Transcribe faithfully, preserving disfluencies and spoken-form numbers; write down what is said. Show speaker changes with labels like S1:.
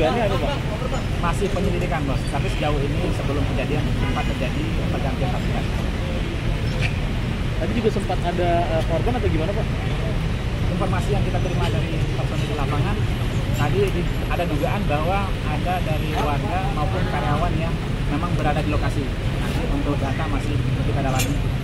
S1: dugaannya apa Pak?
S2: Masih penyelidikan bos, tapi sejauh ini sebelum kejadian sempat terjadi pergantian pakaian.
S1: Tadi juga sempat ada uh, korban atau gimana Pak?
S2: Informasi yang kita terima dari personil di lapangan, tadi di, ada dugaan bahwa ada dari warga maupun karyawan yang memang berada di lokasi. Nanti untuk data masih kita dalami.